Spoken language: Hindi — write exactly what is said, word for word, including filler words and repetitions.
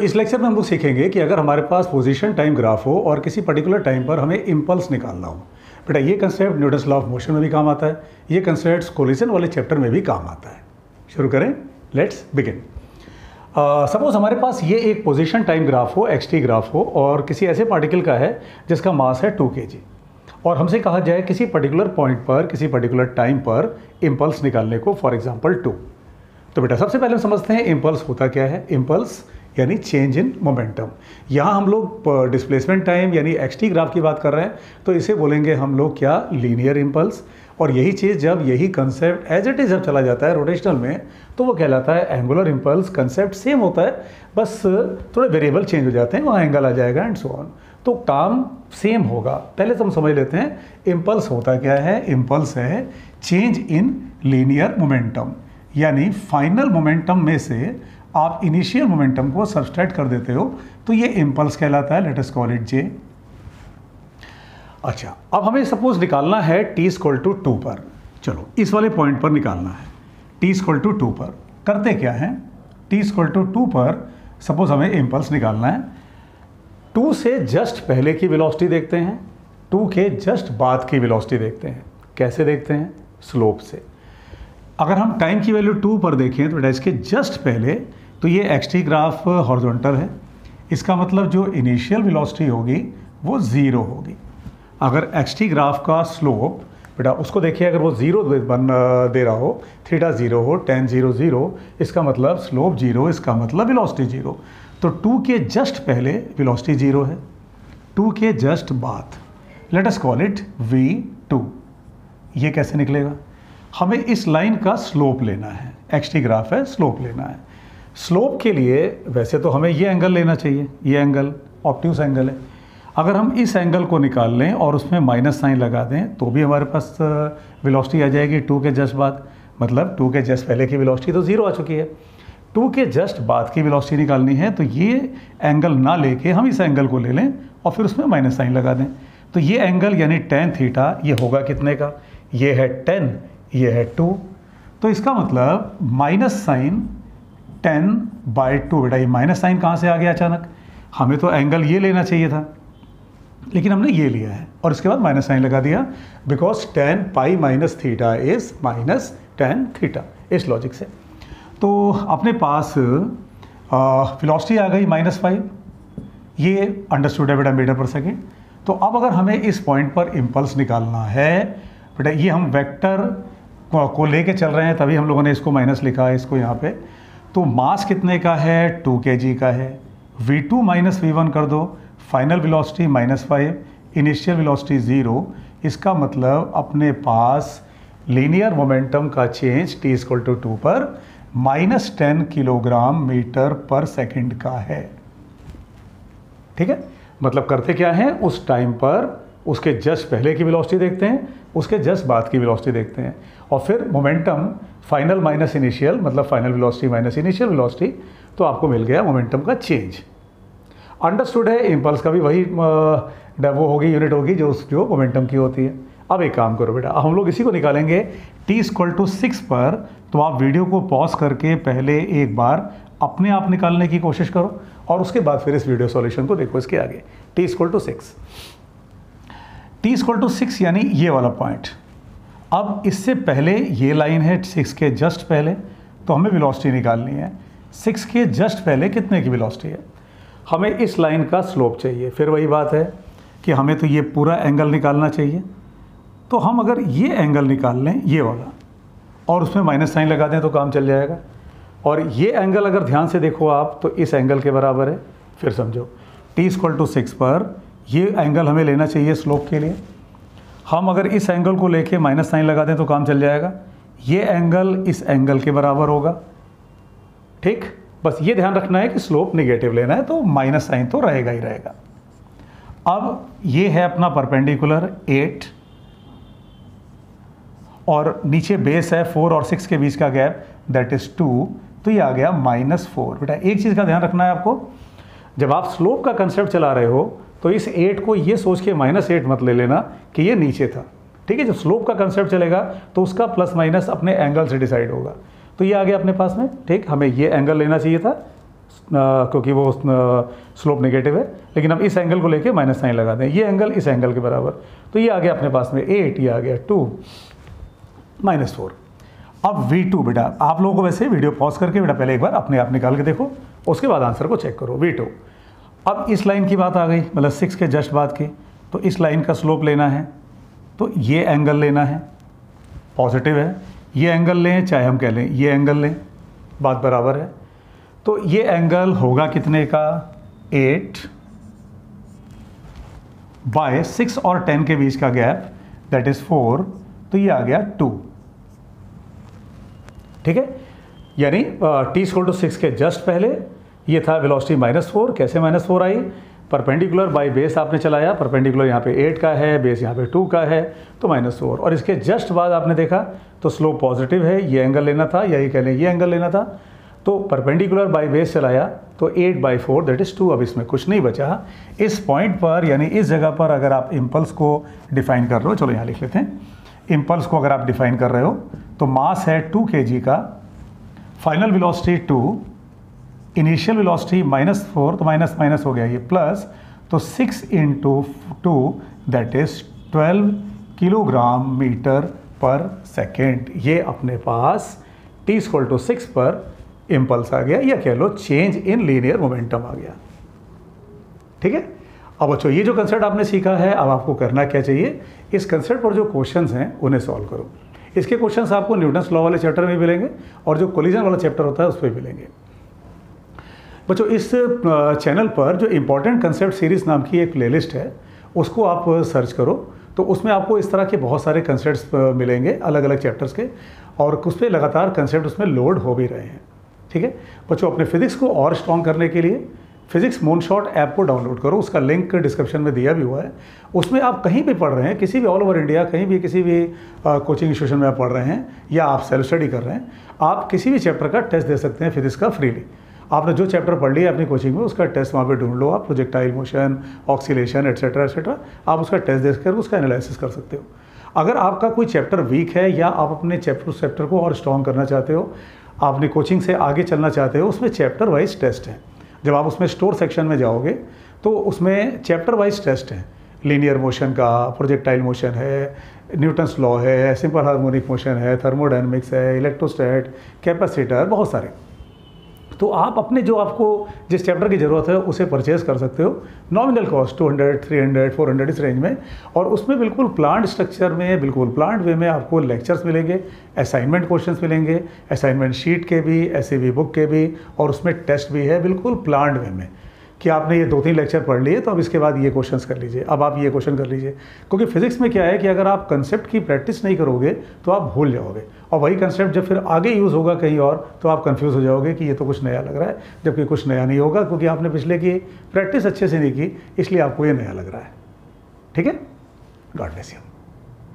इस लेक्चर में हम लोग सीखेंगे कि अगर हमारे पास पोजीशन टाइम ग्राफ हो और किसी पर्टिकुलर टाइम पर हमें इम्पल्स निकालना हो, बेटा ये concept Newton's law of motion में भी काम आता है, ये कंसेप्ट कोलिजन वाले चैप्टर में भी काम आता है। शुरू करें, लेट्स बिगिन। सपोज हमारे पास ये एक पोजीशन टाइम ग्राफ हो, एक्स टी ग्राफ हो, और किसी ऐसे पार्टिकल का है जिसका मास है टू के जी, और हमसे कहा जाए किसी पर्टिकुलर पॉइंट पर किसी पर्टिकुलर टाइम पर इम्पल्स निकालने को, फॉर एग्जांपल टू। तो बेटा सबसे पहले हम समझते हैं इम्पल्स होता क्या है। इम्पल्स यानी चेंज इन मोमेंटम। यहाँ हम लोग डिस्प्लेसमेंट टाइम यानी एक्स टी ग्राफ की बात कर रहे हैं, तो इसे बोलेंगे हम लोग क्या, लीनियर इम्पल्स। और यही चीज़ जब यही कंसेप्ट एज इट इज जब चला जाता है रोटेशनल में, तो वो कहलाता है एंगुलर इम्पल्स। कंसेप्ट सेम होता है, बस थोड़े वेरिएबल चेंज हो जाते हैं, वहाँ एंगल आ जाएगा एंड सो ऑन, तो टर्म सेम होगा। पहले तो हम समझ लेते हैं इम्पल्स होता क्या है। इम्पल्स है चेंज इन लीनियर मोमेंटम, यानी फाइनल मोमेंटम में से आप इनिशियल मोमेंटम को सब्सट्रैक्ट कर देते हो, तो ये इम्पल्स कहलाता है। Let us call it J. अच्छा, अब हमें सपोज निकालना है टी इक्वल टू टू पर। चलो इस वाले पॉइंट पर निकालना है टी इक्वल टू टू पर। करते क्या है, टी इक्वल टू टू पर सपोज हमें इम्पल्स निकालना है। टू से जस्ट पहले की वेलोसिटी देखते हैं, टू के जस्ट बाद की वेलोसिटी देखते हैं। कैसे देखते हैं, स्लोप से। अगर हम टाइम की वैल्यू टू पर देखें तो इसके जस्ट पहले, तो ये एक्स टी ग्राफ हॉरिजॉन्टल है, इसका मतलब जो इनिशियल वेलोसिटी होगी वो ज़ीरो होगी। अगर एक्स टी ग्राफ का स्लोप बेटा उसको देखिए, अगर वो ज़ीरो बन दे रहा हो, थीटा ज़ीरो हो, टेन ज़ीरो ज़ीरो, इसका मतलब स्लोप ज़ीरो, इसका मतलब वेलोसिटी ज़ीरो। तो टू के जस्ट पहले वेलोसिटी ज़ीरो है, टू के जस्ट बाद let us call it v two. ये कैसे निकलेगा, हमें इस लाइन का स्लोप लेना है। एक्स टी ग्राफ है, स्लोप लेना है। स्लोप के लिए वैसे तो हमें ये एंगल लेना चाहिए, ये एंगल ऑब्ट्यूस एंगल है। अगर हम इस एंगल को निकाल लें और उसमें माइनस साइन लगा दें, तो भी हमारे पास वेलोसिटी आ जाएगी टू के जस्ट बाद। मतलब टू के जस्ट पहले की वेलोसिटी तो ज़ीरो आ चुकी है, टू के जस्ट बाद की वेलोसिटी निकालनी है, तो ये एंगल ना लेके हम इस एंगल को ले लें और फिर उसमें माइनस साइन लगा दें। तो ये एंगल यानी टेन थीटा, ये होगा कितने का, ये है टेन, ये है टू। तो इसका मतलब minus sign ten by two. बेटा ये माइनस साइन कहाँ से आ गया अचानक, हमें तो एंगल ये लेना चाहिए था, लेकिन हमने ये लिया है और इसके बाद माइनस साइन लगा दिया, because tan pi minus theta is minus tan theta, इस लॉजिक से। तो अपने पास वेलोसिटी आ गई माइनस फाइव, ये अंडरस्टूड है बेटा मीटर पर सेकेंड। तो अब अगर हमें इस पॉइंट पर इम्पल्स निकालना है, बेटा ये हम वेक्टर को लेके चल रहे हैं, तभी हम लोगों ने इसको माइनस लिखा है इसको यहाँ पे। तो मास कितने का है, टू के जी का है। V two minus v one कर दो, final velocity minus five, initial velocity zero. इसका मतलब अपने पास लीनियर मोमेंटम का change t equal to two पर minus ten kilogram metre per second का है। ठीक है, मतलब करते क्या है, उस टाइम पर उसके जस्ट पहले की वेलोसिटी देखते हैं, उसके जस्ट बाद की वेलोसिटी देखते हैं, और फिर मोमेंटम फाइनल माइनस इनिशियल, मतलब final velocity minus initial velocity, तो आपको मिल गया मोमेंटम का चेंज। अंडरस्टूड है, इम्पल्स का भी वही वो होगी, यूनिट होगी जो जो मोमेंटम की होती है। अब एक काम करो बेटा, हम लोग इसी को निकालेंगे टी इक्वल टू सिक्स पर। तो आप वीडियो को पॉज करके पहले एक बार अपने आप निकालने की कोशिश करो और उसके बाद फिर इस वीडियो सॉल्यूशन को देखो इसके आगे। T equal to six, t equal to six यानी ये वाला पॉइंट। अब इससे पहले ये लाइन है सिक्स के जस्ट पहले, तो हमें वेलोसिटी निकालनी है। सिक्स के जस्ट पहले कितने की वेलोसिटी है, हमें इस लाइन का स्लोप चाहिए। फिर वही बात है कि हमें तो ये पूरा एंगल निकालना चाहिए। तो हम अगर ये एंगल निकाल लें, ये वाला, और उसमें माइनस साइन लगा दें तो काम चल जाएगा। और ये एंगल अगर ध्यान से देखो आप, तो इस एंगल के बराबर है। फिर समझो, टी इक्वल टू सिक्स पर ये एंगल हमें लेना चाहिए स्लोप के लिए। हम अगर इस एंगल को लेके माइनस साइन लगा दें तो काम चल जाएगा। ये एंगल इस एंगल के बराबर होगा। ठीक, बस ये ध्यान रखना है कि स्लोप नेगेटिव लेना है, तो माइनस साइन तो रहेगा ही रहेगा। अब ये है अपना परपेंडिकुलर एट, और नीचे बेस है फोर और सिक्स के बीच का गैप, दैट इज़ टू। तो ये आ गया माइनस फोर। बेटा एक चीज़ का ध्यान रखना है आपको, जब आप स्लोप का कंसेप्ट चला रहे हो तो इस एट को ये सोच के माइनस एट मत ले लेना कि ये नीचे था। ठीक है, जब स्लोप का कंसेप्ट चलेगा तो उसका प्लस माइनस अपने एंगल से डिसाइड होगा। तो ये आ गया अपने पास में। ठीक, हमें ये एंगल लेना चाहिए था क्योंकि वो स्लोप नेगेटिव है, लेकिन अब इस एंगल को लेके माइनस साइन लगा दें, ये एंगल इस एंगल के बराबर, तो ये आ गया अपने पास में एट, ये आ गया टू माइनस फोर। अब वी टू बेटा आप लोगों को वैसे वीडियो पॉज करके बेटा पहले एक बार अपने आप निकाल के देखो, उसके बाद आंसर को चेक करो। वी टू, अब इस लाइन की बात आ गई, मतलब सिक्स के जस्ट बाद की, तो इस लाइन का स्लोप लेना है, तो ये एंगल लेना है, पॉजिटिव है, ये एंगल लें चाहे हम कह लें ये एंगल लें, बात बराबर है। तो ये एंगल होगा कितने का, एट बाय सिक्स और टेन के बीच का गैप दैट इज फोर, तो ये आ गया टू। ठीक है, यानी टी इक्वल टू सिक्स के जस्ट पहले ये था वेलोसिटी माइनस फोर। कैसे माइनस फोर आई, परपेंडिकुलर बाय बेस आपने चलाया, परपेंडिकुलर यहाँ पे एट का है, बेस यहाँ पे टू का है, तो माइनस फोर, और इसके जस्ट बाद आपने देखा तो स्लोप पॉजिटिव है, ये एंगल लेना था, या ये कह लें ये एंगल लेना था, तो परपेंडिकुलर बाय बेस चलाया तो eight by four that is two. अब इसमें कुछ नहीं बचा। इस पॉइंट पर यानी इस जगह पर अगर आप इम्पल्स को डिफाइन कर रहे हो, चलो यहाँ लिख लेते हैं, इम्पल्स को अगर आप डिफाइन कर रहे हो तो मास है टू के जी का, final velocity two, initial velocity minus four, तो माइनस माइनस हो गया ये प्लस, तो six into two that is twelve kilogram metre per second. ये अपने पास टी इक्वल टू सिक्स पर इम्पल्स आ गया, या कह लो चेंज इन लीनियर मोमेंटम आ गया। ठीक है, अब बच्चों ये जो कंसेप्ट आपने सीखा है, अब आपको करना क्या चाहिए, इस कंसेप्ट पर जो क्वेश्चंस हैं उन्हें सॉल्व करो। इसके क्वेश्चंस आपको न्यूटन्स लॉ वाले चैप्टर में मिलेंगे और जो कोलिजन वाला चैप्टर होता है उस पर मिलेंगे। बच्चों इस चैनल पर जो इम्पोर्टेंट कंसेप्ट सीरीज़ नाम की एक प्लेलिस्ट है उसको आप सर्च करो, तो उसमें आपको इस तरह के बहुत सारे कंसेप्ट्स मिलेंगे अलग अलग चैप्टर्स के, और उस पर लगातार कंसेप्ट उसमें लोड हो भी रहे हैं। ठीक है बच्चों, अपने फिजिक्स को और स्ट्रॉन्ग करने के लिए फिजिक्स मूनशॉट ऐप को डाउनलोड करो, उसका लिंक डिस्क्रिप्शन में दिया भी हुआ है। उसमें आप कहीं भी पढ़ रहे हैं, किसी भी ऑल ओवर इंडिया, कहीं भी किसी भी कोचिंग इंस्टीट्यूशन में आप पढ़ रहे हैं या आप सेल्फ स्टडी कर रहे हैं, आप किसी भी चैप्टर का टेस्ट दे सकते हैं फिजिक्स का फ्रीली। आपने जो चैप्टर पढ़ लिया अपनी कोचिंग में उसका टेस्ट वहाँ पे ढूंढ लो आप, projectile motion, oscillation et cetera et cetera, आप उसका टेस्ट देकर उसका एनालिसिस कर सकते हो। अगर आपका कोई चैप्टर वीक है या आप अपने चैप्टर चैप्टर को और स्ट्रॉन्ग करना चाहते हो, आपने कोचिंग से आगे चलना चाहते हो, उसमें चैप्टर वाइज टेस्ट है। जब आप उसमें स्टोर सेक्शन में जाओगे तो उसमें चैप्टर वाइज टेस्ट है, लीनियर मोशन का, प्रोजेक्टाइल मोशन है, न्यूटन्स लॉ है, सिंपल हार्मोनिक मोशन है, थर्मोडायनेमिक्स है, इलेक्ट्रोस्टैट, कैपेसिटर, बहुत सारे। तो आप अपने जो आपको जिस चैप्टर की ज़रूरत है उसे परचेज कर सकते हो, nominal cost two hundred, three hundred, four hundred इस रेंज में, और उसमें बिल्कुल प्लान्ड स्ट्रक्चर में, बिल्कुल प्लान्ड वे में आपको लेक्चर्स मिलेंगे, असाइनमेंट क्वेश्चंस मिलेंगे, असाइनमेंट शीट के भी, ऐसे भी बुक के भी, और उसमें टेस्ट भी है बिल्कुल प्लान्ड वे में कि आपने ये दो तीन लेक्चर पढ़ लिए तो अब इसके बाद ये क्वेश्चंस कर लीजिए, अब आप ये क्वेश्चन कर लीजिए। क्योंकि फिजिक्स में क्या है कि अगर आप कंसेप्ट की प्रैक्टिस नहीं करोगे तो आप भूल जाओगे, और वही कंसेप्ट जब फिर आगे यूज़ होगा कहीं और तो आप कंफ्यूज हो जाओगे कि ये तो कुछ नया लग रहा है, जबकि कुछ नया नहीं होगा, क्योंकि आपने पिछले की प्रैक्टिस अच्छे से नहीं की, इसलिए आपको ये नया लग रहा है। ठीक है, गॉड ब्लेस यू।